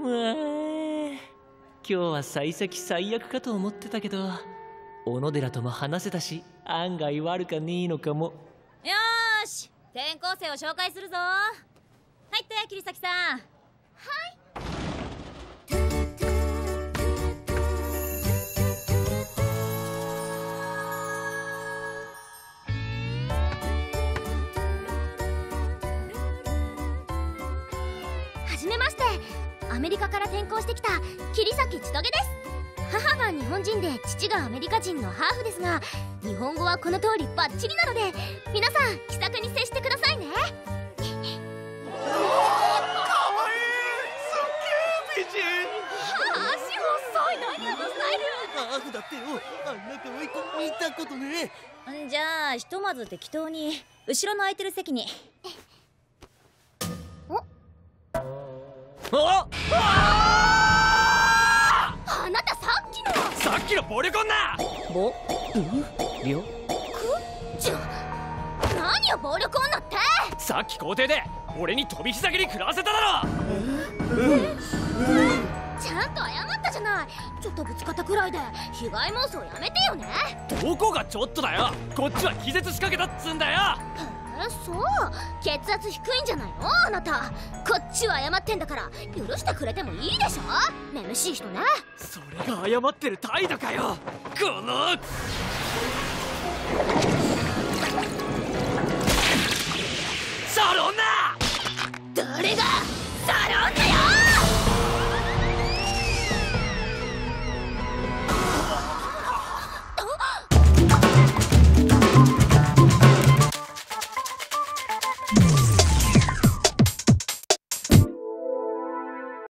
今日は幸先最悪かと思ってたけど、小野寺とも話せたし、案外悪かねえのかも。 よーし、転校生を紹介するぞ。入って桐崎さん。はい。 はじめまして。アメリカから転校してきた桐崎千棘です。母が日本人で父がアメリカ人のハーフですが、日本語はこの通りバッチリなので、皆さん気さくに接してくださいね。 かわいい、すっげえ美人。 足細い、何あのスタイル。 ハーフだってよ、あんな可愛い子見たことねんじゃあひとまず適当に後ろの空いてる席に。 あなたさっきの暴力女。 何よ暴力女って。 さっき校庭で俺に飛び膝蹴り食らわせただろ。 ちゃんと謝ったじゃない。ちょっとぶつかったくらいで被害妄想やめてよね。 どこがちょっとだよ。こっちは気絶しかけたっつんだよ。 そう、血圧低いんじゃないのあなた。こっちは謝ってんだから許してくれてもいいでしょ。めめしい人ね。 それが謝ってる態度かよ、この。サロンナ。 誰がサロンナよ。